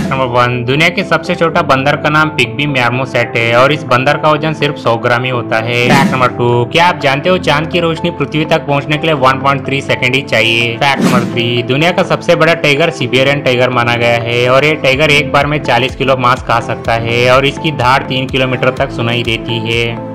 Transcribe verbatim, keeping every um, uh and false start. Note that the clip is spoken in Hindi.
फैक्ट नंबर वन, दुनिया के सबसे छोटा बंदर का नाम पिग्मी मार्मोसेट है और इस बंदर का वजन सिर्फ सौ ग्राम ही होता है। फैक्ट नंबर टू, क्या आप जानते हो चांद की रोशनी पृथ्वी तक पहुंचने के लिए वन पॉइंट थ्री सेकंड ही चाहिए। फैक्ट नंबर थ्री, दुनिया का सबसे बड़ा टाइगर सिबेरियन टाइगर माना गया है और ये टाइगर एक बार में चालीस किलो मांस खा सकता है और इसकी धार तीन किलोमीटर तक सुनाई देती है।